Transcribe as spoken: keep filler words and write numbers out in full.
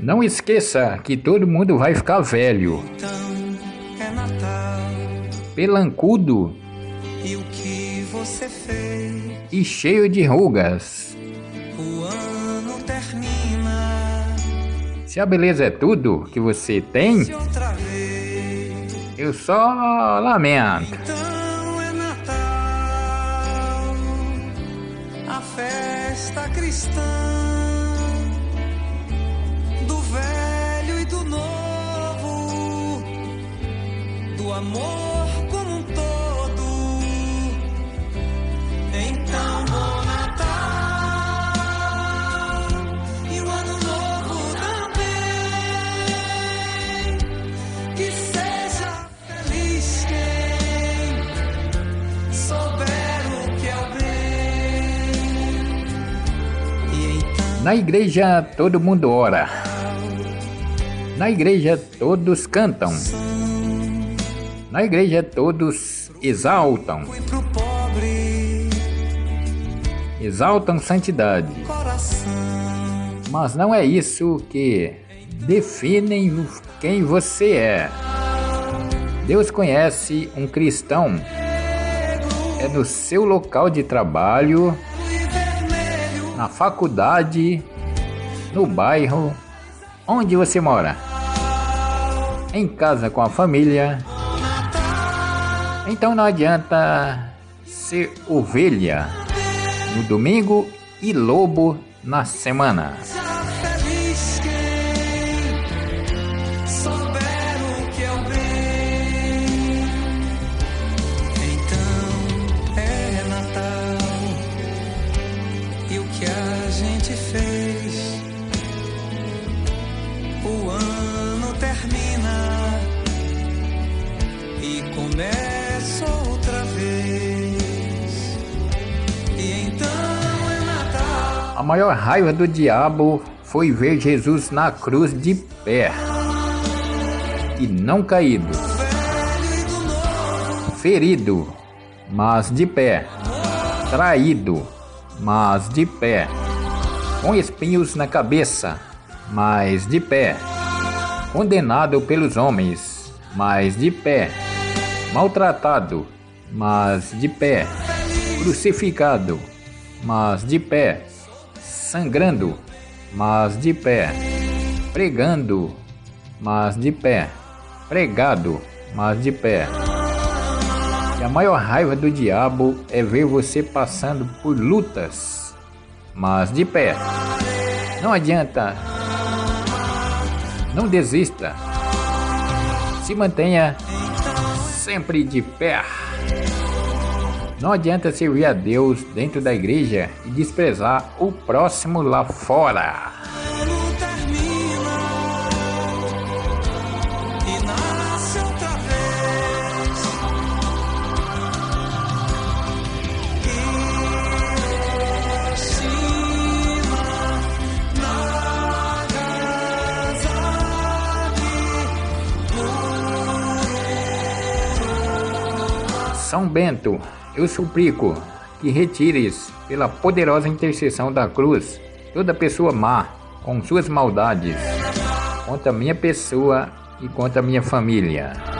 Não esqueça que todo mundo vai ficar velho. Então é Natal. Pelancudo. E o que você fez? E cheio de rugas. O ano termina. Se a beleza é tudo que você tem, Se outra vez. eu só lamento. Então é Natal. A festa cristã. Do velho e do novo. Do amor como um todo. Então, bom Natal. E o ano novo também. Que seja feliz quem souber o que é o bem. E então, Na igreja todo mundo ora. Na igreja todos cantam. Na igreja todos exaltam. fui pro pobre Exaltam santidade. coração. Mas não é isso que define quem você é. Deus conhece um cristão. É no seu local de trabalho, na faculdade, no bairro, onde você mora, em casa com a família. Então não adianta ser ovelha no domingo e lobo na semana. Feliz quem souber o que é o bem. Então é Natal. E o que a gente fez? O ano termina e começa outra vez. E então é Natal. A maior raiva do diabo foi ver Jesus na cruz de pé e não caído, ferido, mas de pé, traído, mas de pé, com espinhos na cabeça, mas de pé, condenado pelos homens, mas de pé, maltratado, mas de pé, crucificado, mas de pé, sangrando, mas de pé, pregando, mas de pé, pregado, mas de pé. E a maior raiva do diabo é ver você passando por lutas, mas de pé. Não adianta, não desista, se mantenha sempre de pé. Não adianta servir a Deus dentro da igreja e desprezar o próximo lá fora. O ano termina e nasce outra vez. Hiroshima, Nagasaki. São Bento, eu suplico que retires, pela poderosa intercessão da cruz, toda pessoa má com suas maldades contra minha pessoa e contra minha família.